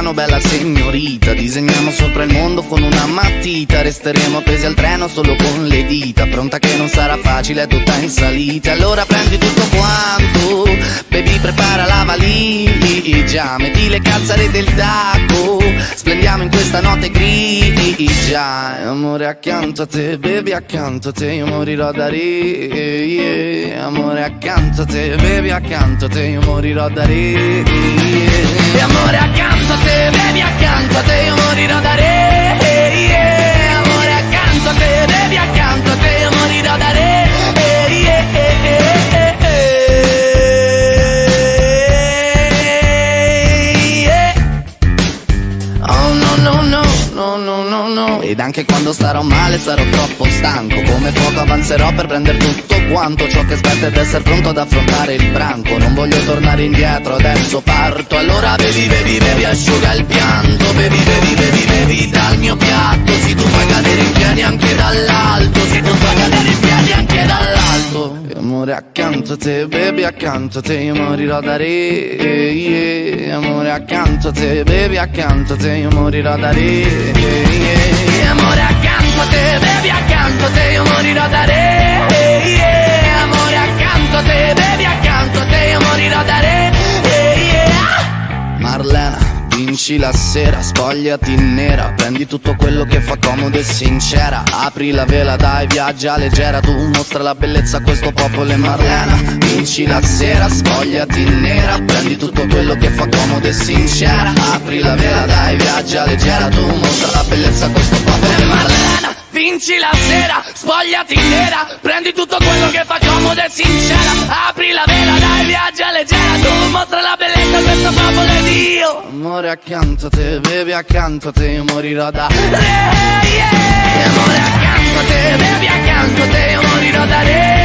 piano, bella signorita. Disegniamo sopra il mondo con una matita. Resteremo appesi al treno solo con le dita. Pronta che non sarà facile, è tutta in salita. Allora prendi tutto quanto, baby, prepara la valigia. Metti le calzare del tacco, splendiamo in questa notte grigia. Amore accanto a te, baby, accanto a te io morirò da re. Amore accanto a te, baby, accanto a te io morirò da re. Amore accanto a te, baby, accanto a te io morirò da re. Amore accanto a te, baby, accanto a te io morirò da re. Oh no no no, no no no no. Ed anche quando starò male sarò troppo stanco. Come poco avanzerò per prendere tutto quanto. Ciò che aspetta ed essere pronto ad affrontare il branco. Non voglio tornare indietro, adesso parto. Allora bevi, bevi, bevi, asciuga il pianto. Bevi, bevi, bevi, bevi dal mio piatto. Se tu fai cadere in piedi anche dall'alto. Se tu fai cadere in piedi anche dall'alto. Amore accanto a te, baby, accanto a te io morirò da re. Amore accanto a te, baby, accanto a te io morirò da re. Amore accanto a te, baby, accanto a te io morirò da re. Amore accanto a te, baby, accanto a te io morirò da re. Marlena, vinci la sera, spogliati nera. Prendi tutto quello che fa comodo e sincera. Apri la vela, dai, viaggia leggera. Tu mostra la bellezza a questo popolo e Marlena. Vinci la sera, spogliati nera. Prendi tutto quello che fa comodo e sincera. Apri la vela, dai, viaggia leggera. Tu mostra la bellezza a questo popolo e Marlena. Vinci la sera, spogliati nera. Prendi tutto quello che fa comodo e sincera. Apri la vela, dai, viaggia leggera. Tu mostra la bellezza a questo popolo ed io. Amore accanto a te, baby, accanto a te io morirò da re. Amore accanto a te, baby, accanto a te io morirò da re.